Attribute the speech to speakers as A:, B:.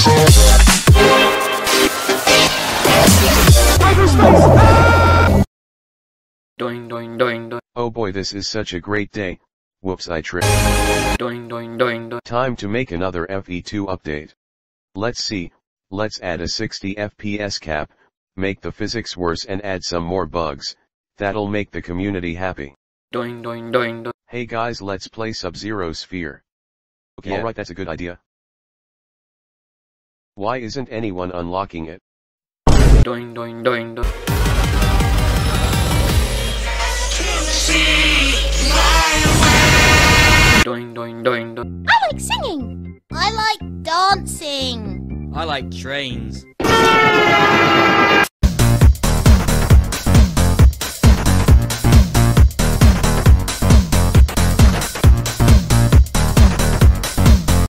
A: Doing, doing, doing, doing.
B: Oh boy, this is such a great day. Whoops, I tripped.
A: Doing, doing, doing, doing.
B: Time to make another FE2 update. Let's see, let's add a 60 FPS cap, make the physics worse and add some more bugs. That'll make the community happy.
A: Doing, doing, doing, doing.
B: Hey guys, let's play Sub-Zero Sphere. Okay,
C: Yeah.
B: alright, that's a good idea. Why isn't anyone unlocking it?
A: Doing, doing, doing, doing. Doing, doing, doing, doing.
D: I like singing. I like dancing.
E: I like trains.